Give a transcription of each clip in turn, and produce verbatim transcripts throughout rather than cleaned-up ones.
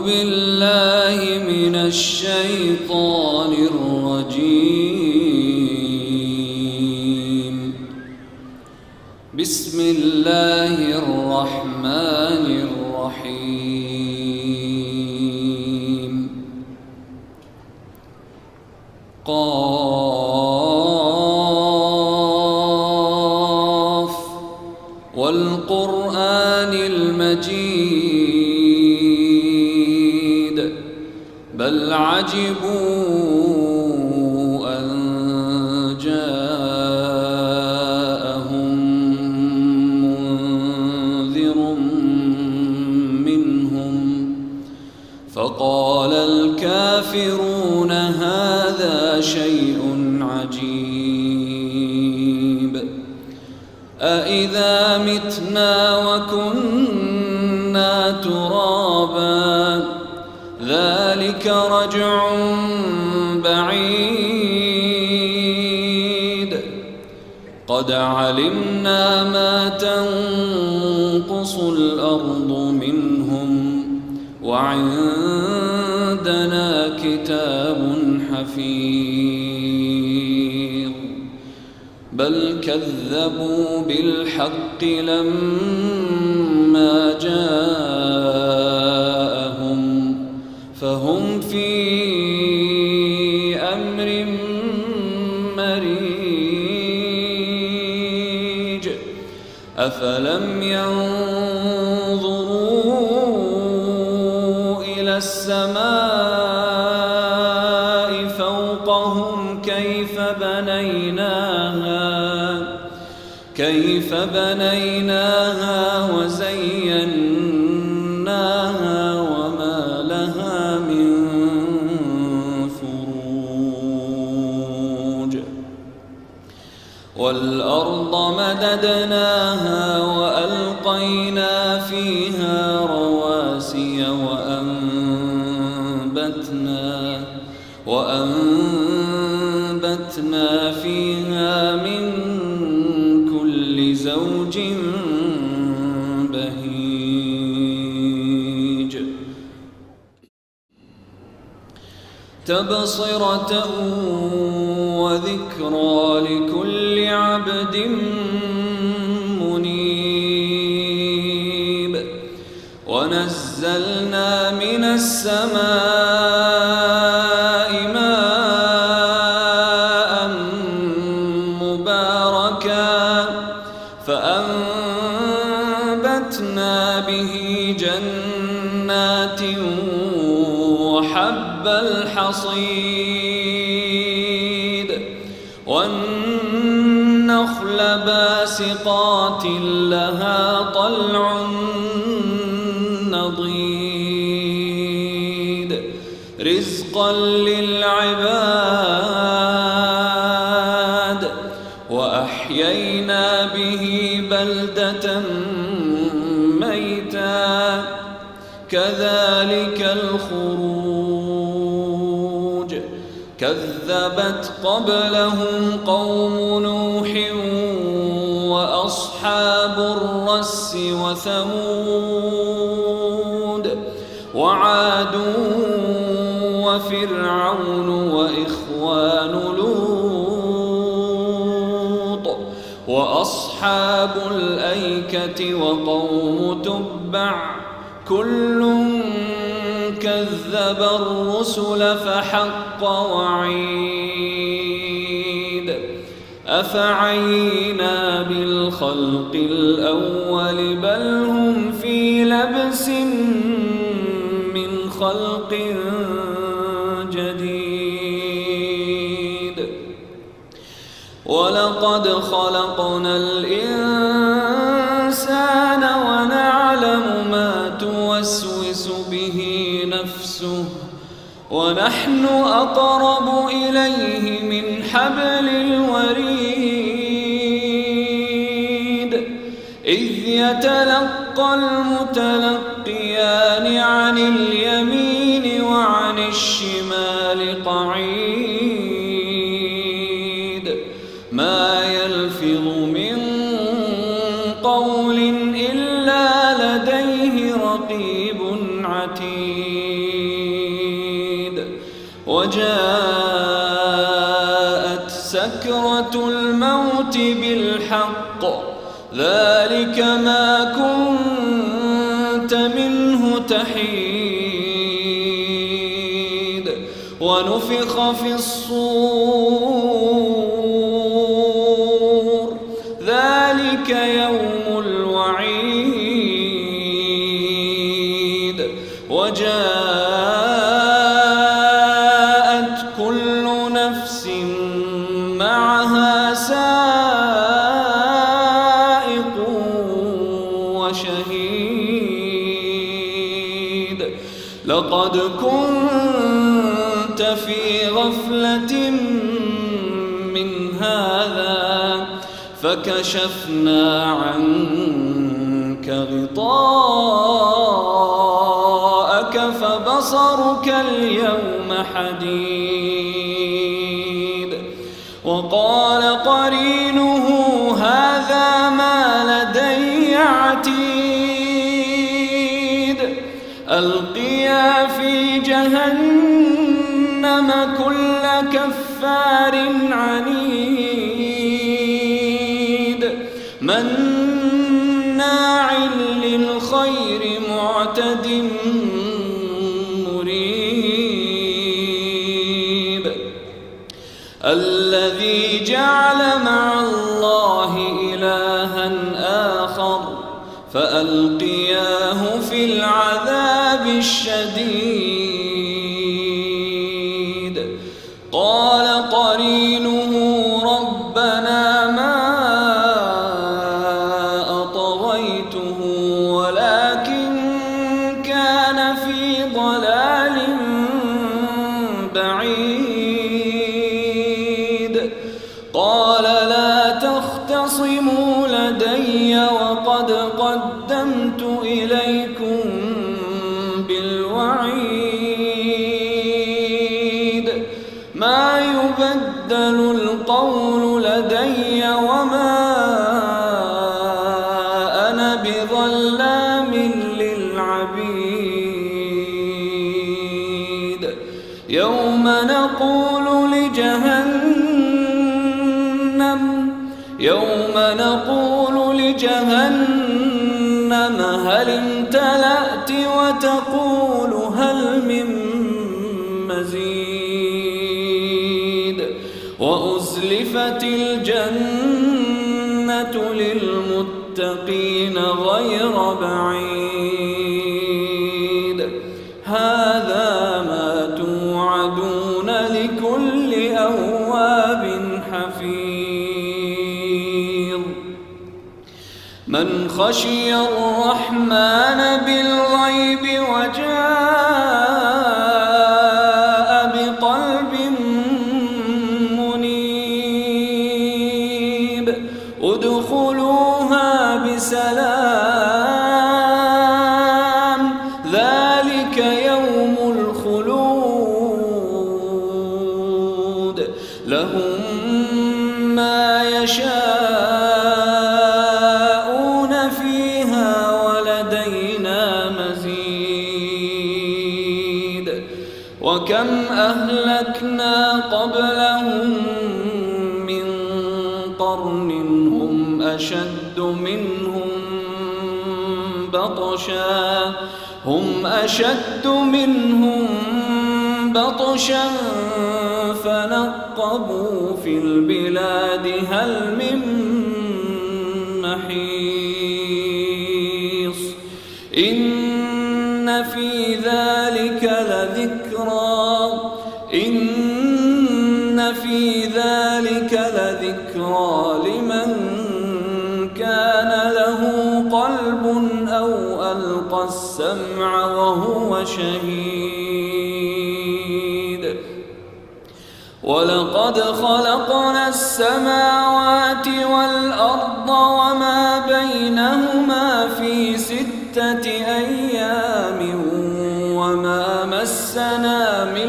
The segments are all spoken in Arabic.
بالله من الشيطان الرجيم. بسم الله الرحمن الرحيم. قاف والقرآن المجيد بل عجبوا أن جاءهم منذر منهم فقال الكافرون هذا شيء عجيب. أإذا متنا وكنا ترابا ذلك رجع بعيد. قد علمنا ما تنقص الأرض منهم وعندنا كتاب حفيظ. بل كذبوا بالحق لما جاءهم فهم في أمر مريج. أفلم ينظروا إلى السماء فوقهم كيف بنيناها كيف بنيناها وزيناها وما لها من فروج. والأرض مددناها وألقينا فيها رواسي وأنبتنا وأنبتنا فيها من كل زوج بهيج. تبصرة وذكرى لكل عبد منيب. ونزلنا من السماء ماء مباركا فأنبتنا به جنات وحب الحصيد والنخل باسقات لها طلع نضيد رزقا للعباد. وأحيينا به بلدة ميتا كذلك الخروج. كذبت قبلهم قوم نوح وأصحاب الرس وثمود وعاد وفرعون وإخوان لوط وأصحاب الأيكة وقوم تبع كل كذب الرسل فحق وعيد. أفعينا بالخلق الأول بل هم في لبس من خلق جديد. ولقد خلقنا الإنسان ونعلم ما توسوس به نفسه ونحن أقرب إليه من حبل الوريد. إذ يتلقى المتلقيان عن اليمين وعن الشمال قعيد. ما يلفظ من قول إلا لديه رقيب عتيد. وجاءت سكرة الموت بالحق ذلك ما كنت منه تحيد ونفخ في الصور ذلك يوم الوعيد وجاءت كل نفس معها سائق وشهيد لقد كنت في غفلة من هذا فكشفنا عنك غطاءك فبصرك اليوم حديد وقال قرينه هذا ما لدي عتيد ألقيا في جهنم كل كفار عنيد مناع للخير معتد مريب الذي جعل مع الله إلها آخر فألقياه في العذاب الشديد قال قرينه ربنا ما أطغيته ولكن كان في ضلال بعيد قال لا تختصموا لدي وقد قدمت إليكم بالوعيد ما يبدل القول لدي وما أنا بظلام للعبيد يوم نقول لجهنم يوم نقول لجهنم هل امتلأت وتقول هل من مزيد وأزلفت الجنة للمتقين غير بعيد هذا ما توعدون لكل أواب حفيظ من خشي الرحمن بالغيب وجاء بقلب منيب ادخلوها بسلام ذلك يوم الخلود لهم ما يشاءون فيها ولدينا مزيد وكم أهلكنا قبلهم من قرن هم أشد منهم بطشا هم أشد منهم بطشا فنقبوا في البلاد هل من محيص إن في ذلك لذكرى إن في ذلك لذكرى لمن كان له قلب أو ألقى السمع وهو شهيد ولقد خلقنا السماوات والأرض وما بينهما في ستة أيام وما مسنا من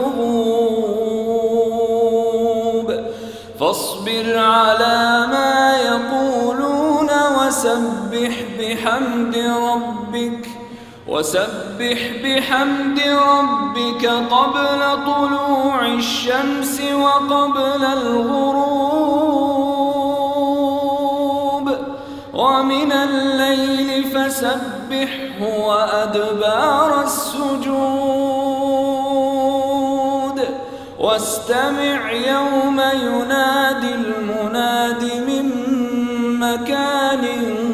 لغوب فاصبر على ما يقولون وسبح بحمد ربك وسبح بحمد ربك قبل طلوع الشمس وقبل الغروب ومن الليل فسبحه وأدبار السجود واستمع يوم ينادي المناد من مكان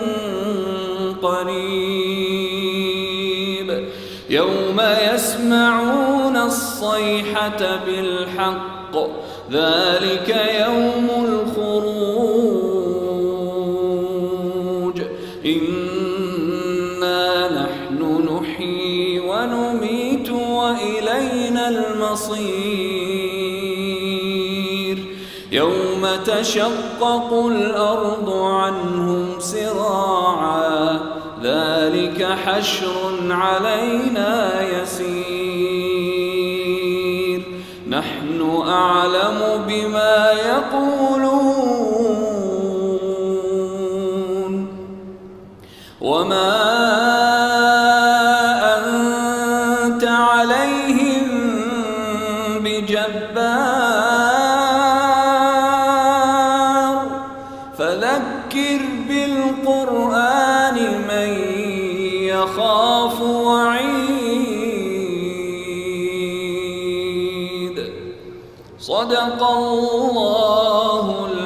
قريب يوم يسمعون الصيحة بالحق ذلك يوم الخروج إنا نحن نحيي ونميت وإلينا المصير يوم تشقق الأرض عنهم سراعا ذلك حشر علينا يسير نحن أعلم بما يقولون وما أنت عليهم بجبار فذكر بالقرآن من يخاف وعيد صدق الله